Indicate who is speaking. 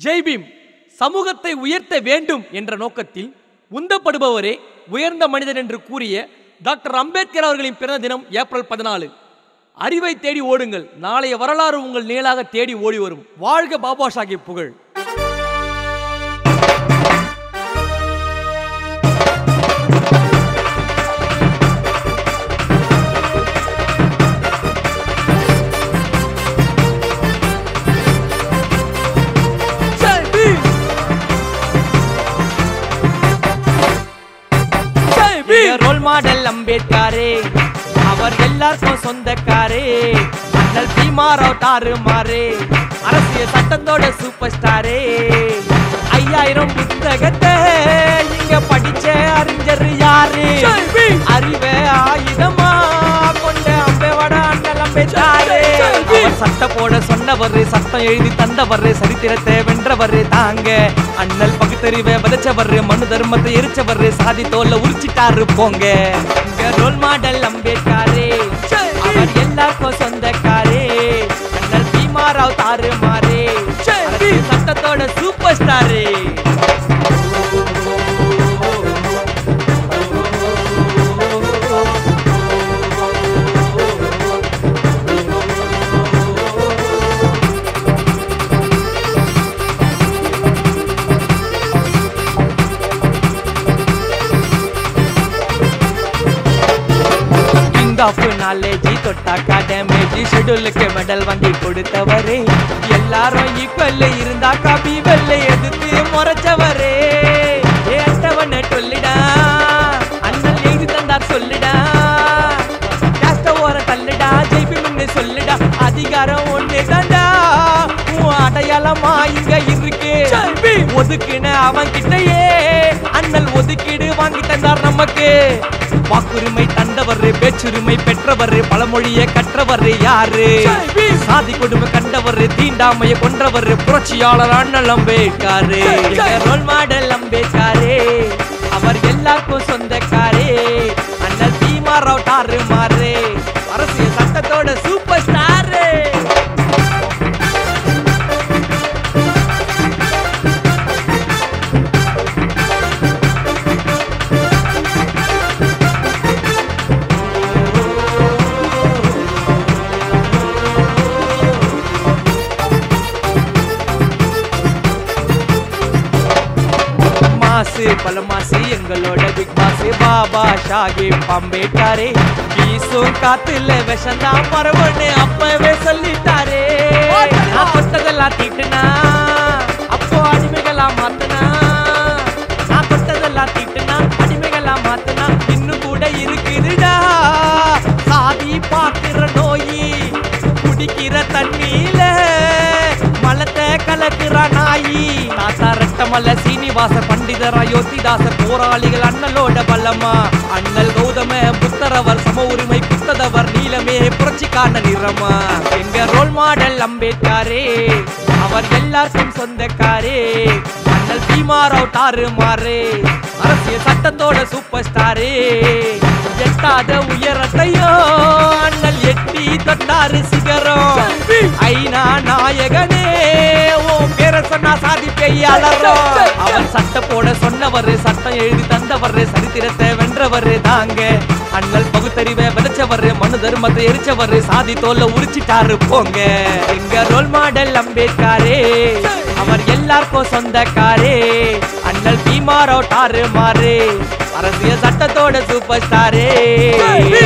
Speaker 1: ஜெய் பீம் சமூகத்தை உயர்த்த வேண்டும் என்ற நோக்கத்தில் உந்தப்படுபவரே உயர்ந்த மனிதன் என்று கூறிய டாக்டர் அம்பேத்கர் அவர்களின் பிறந்த தினம் ஏப்ரல் 14. அறிவை தேடி ஓடுங்கள், நாளைய வரலாறு உங்கள் நிழலாக தேடி ஓடி வரும். வாழ்க பாபா சாஹிப் புகழ்.
Speaker 2: ரோல் மாடல் அம்பேத்கரே, அவர் எல்லாருக்கும் சொந்தக்காரே. அண்ணல் பீமாராவ் தாறுமாறே, அரசியல் சட்டத்தோட சூப்பர் ஸ்டாரே. 5000 புத்தகத்தை இங்க படிச்ச அறிஞர் யாரு? அறிவே ஆயுதமா கொண்ட அம்பேவாட அண்ணல் அம்பேத்கரே. அவர் சட்ட போட சொன்னவர், சட்டம் எழுதி தந்தவர், சரித்திரத்தை வென்றவர் தாங்க. அண்ணல் பகுத்தறிவை விதைச்சவர், மனு தர்மத்தை எரிச்சவர், சாதி தோல்ல உரிச்சிட்டாரு போங்க. ரோல் மாடல் அம்பேத்கரே, அவர் எல்லாருக்கும் சொந்தக்காரே. அண்ணல் பீமாராவ் தாறுமாறே, சட்டத்தோட சூப்பர் ஸ்டாரே. நாலேஜி தொட்டாக்கா டேமேஜி ஷெட்யூலுக்கு மெடல் வாங்கி கொடுத்தவரே. எல்லாரும் ஈக்குவல் இருந்தா காபி வெள்ள எதிர்த்து முறைச்சவரே. ஏட்டவன சொல்லிடா, அண்ணல் எழுதி தந்தார் சொல்லிடா. கேஸ்ட ஓர தள்ளிடா, ஜெயிப்பின்னு சொல்லிடா. அதிகாரம் ஒண்ணு தாண்டா, அடையாளமா இங்க இருக்கு. ஒதுக்குன அவன் கிட்டயே அண்ணல் ஒதுக்கீடு வாங்கி தந்தார் நமக்கு. வாக்குரிமை தந்தவர், பேச்சுரிமை பெற்றவர், பழமொழியை கற்றவர் யாரு? சாதி கொடுமை கண்டவர், தீண்டாமையை கொன்றவர், புரட்சியாளர் அண்ணல் அம்பேத்கரே. ரோல் மாடல் அம்பேத்கரே, அவர் எல்லாருக்கும் சொந்தக்காரே. அண்ணல் பீமாராவ் தாறுமாறே, அரசியல் சட்டத்தோட சூப்பர் ஸ்டாரே. பலமாசி எங்களோட பிக் பாஸ் பாபா சாஹிப் அம்பேத்கரே. பீசும் காத்துல விஷந்தா பரவன்னு அப்பவே சொல்லிட்டாரே. நான் தொட்டதெல்லாம் தீட்டுனா அப்போ அடிமைகளா மாத்தனா. நான் தொட்டதெல்லாம் தீட்டுனா அடிமைகளா மாத்தனா. இன்னும் கூட இருக்குதுடா சாதி பாக்குற நோயி. குடிக்கிற தண்ணியில மலத்தை கலக்குற நாயி. தாத்தா ரட்டமல்ல சீனிவாச பண்டிதர் அயோத்திதாச போராளிகள் அண்ணலோட பலமா. அண்ணல் கௌதம புத்தரவர் சம உரிமை புத்ததவர் நீலமே புரட்சிக்கான நிறமா. எங்க ரோல் மாடல் அம்பேத்கரே, அவர் எல்லாருக்கும் சொந்தக்காரே. அண்ணல் பீமாராவ் தாறுமாறே, அரசியல் சட்டத்தோட சூப்பர் ஸ்டாரே. எட்டாத உயரத்தையும் அண்ணல் எட்டி தொட்டாரு சிகரம். ஐநா நாயகனே, உன் பேர சொன்னா சாதி பெய்யாளரும். அவர் சட்ட போட சொன்னவர், சட்டம் எழுதி தந்தவர், சரித்திரத்தை வென்றவர் தாங்க. அண்ணல் பகுத்தறிவை விதைச்சவர், மனு தர்மத்தை எரிச்சவர், சாதி தோல்ல உரிச்சிட்டாரு போங்க. எங்க ரோல் மாடல் அம்பேத்கரே, அவர் எல்லாருக்கும் சொந்தக்காரே. அண்ணல் பீமாராவ் தாறுமாறே, அரசியல் சட்டத்தோட சூப்பர் ஸ்டாரே.